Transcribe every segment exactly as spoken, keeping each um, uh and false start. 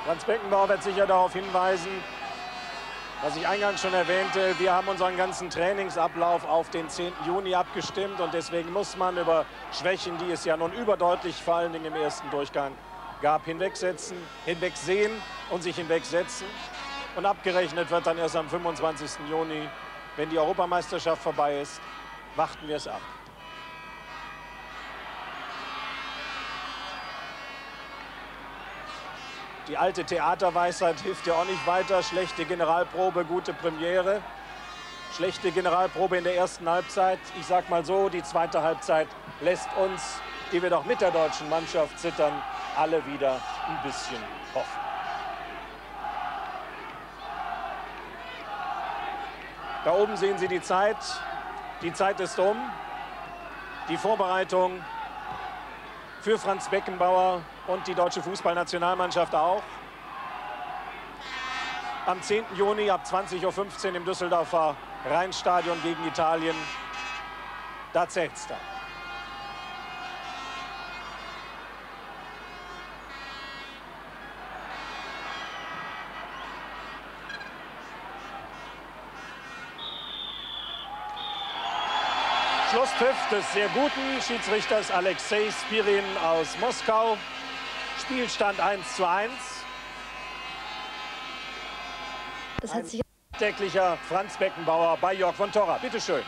Franz Beckenbauer wird sicher darauf hinweisen, was ich eingangs schon erwähnte. Wir haben unseren ganzen Trainingsablauf auf den zehnten Juni abgestimmt. Und deswegen muss man über Schwächen, die es ja nun überdeutlich vor allen Dingen im ersten Durchgang gab, hinwegsetzen, hinwegsehen und sich hinwegsetzen. Und abgerechnet wird dann erst am fünfundzwanzigsten Juni, wenn die Europameisterschaft vorbei ist. Warten wir es ab. Die alte Theaterweisheit hilft ja auch nicht weiter. Schlechte Generalprobe, gute Premiere. Schlechte Generalprobe in der ersten Halbzeit. Ich sag mal so, die zweite Halbzeit lässt uns, die wir doch mit der deutschen Mannschaft zittern, alle wieder ein bisschen hoffen. Da oben sehen Sie die Zeit. Die Zeit ist um. Die Vorbereitung für Franz Beckenbauer und die deutsche Fußballnationalmannschaft auch. Am zehnten Juni ab zwanzig Uhr fünfzehn im Düsseldorfer Rheinstadion gegen Italien. Da zählt's dann. Schlusspfiff des sehr guten Schiedsrichters Alexei Spirin aus Moskau. Spielstand eins zu eins. Das hat sich Täglicher Franz Beckenbauer bei Jörg von Torra. Bitte schön.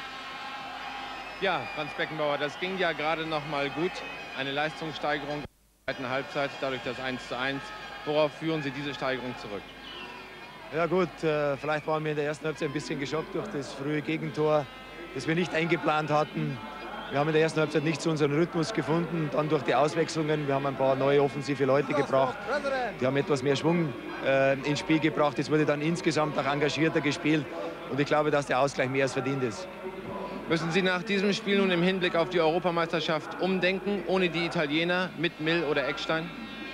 Ja, Franz Beckenbauer, das ging ja gerade noch mal gut. Eine Leistungssteigerung in der zweiten Halbzeit, dadurch das eins zu eins. Worauf führen Sie diese Steigerung zurück? Ja gut, äh, vielleicht waren wir in der ersten Halbzeit ein bisschen geschockt durch das frühe Gegentor, das wir nicht eingeplant hatten. Wir haben in der ersten Halbzeit nicht zu unserem Rhythmus gefunden. Dann durch die Auswechslungen, wir haben ein paar neue offensive Leute gebracht. Die haben etwas mehr Schwung äh, ins Spiel gebracht. Es wurde dann insgesamt auch engagierter gespielt. Und ich glaube, dass der Ausgleich mehr als verdient ist. Müssen Sie nach diesem Spiel nun im Hinblick auf die Europameisterschaft umdenken, ohne die Italiener, mit Mill oder Eckstein?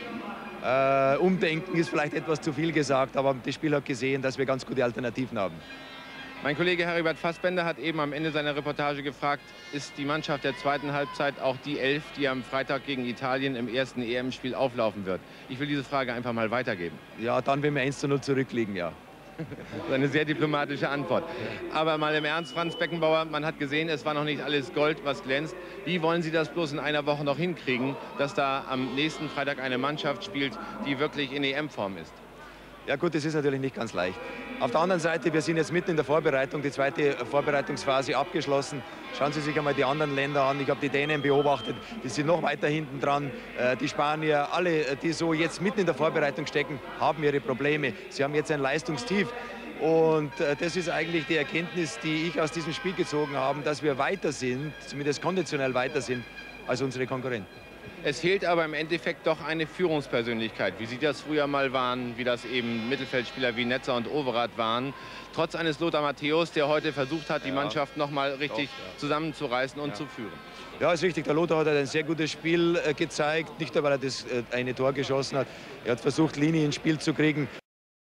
Äh, umdenken ist vielleicht etwas zu viel gesagt, aber das Spiel hat gesehen, dass wir ganz gute Alternativen haben. Mein Kollege Heribert Fassbender hat eben am Ende seiner Reportage gefragt, ist die Mannschaft der zweiten Halbzeit auch die Elf, die am Freitag gegen Italien im ersten E M-Spiel auflaufen wird? Ich will diese Frage einfach mal weitergeben. Ja, dann, wenn wir eins zu null zurückliegen, ja. Das ist eine sehr diplomatische Antwort. Aber mal im Ernst, Franz Beckenbauer, man hat gesehen, es war noch nicht alles Gold, was glänzt. Wie wollen Sie das bloß in einer Woche noch hinkriegen, dass da am nächsten Freitag eine Mannschaft spielt, die wirklich in E M-Form ist? Ja gut, das ist natürlich nicht ganz leicht. Auf der anderen Seite, wir sind jetzt mitten in der Vorbereitung, die zweite Vorbereitungsphase abgeschlossen. Schauen Sie sich einmal die anderen Länder an. Ich habe die Dänen beobachtet, die sind noch weiter hinten dran. Die Spanier, alle, die so jetzt mitten in der Vorbereitung stecken, haben ihre Probleme. Sie haben jetzt ein Leistungstief. Und das ist eigentlich die Erkenntnis, die ich aus diesem Spiel gezogen habe, dass wir weiter sind, zumindest konditionell weiter sind, als unsere Konkurrenten. Es fehlt aber im Endeffekt doch eine Führungspersönlichkeit, wie Sie das früher mal waren, wie das eben Mittelfeldspieler wie Netzer und Overath waren. Trotz eines Lothar Matthäus, der heute versucht hat, die ja, Mannschaft noch mal richtig doch, ja. zusammenzureißen und ja. zu führen. Ja, ist richtig. Der Lothar hat ein sehr gutes Spiel äh, gezeigt. Nicht nur, weil er das äh, eine Tor geschossen hat. Er hat versucht, Linie ins Spiel zu kriegen.